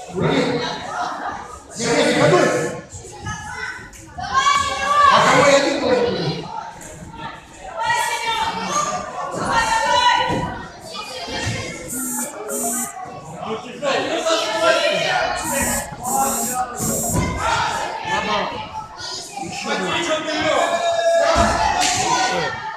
Уйди. Сергей, подуй. А кого я один должен быть? Еще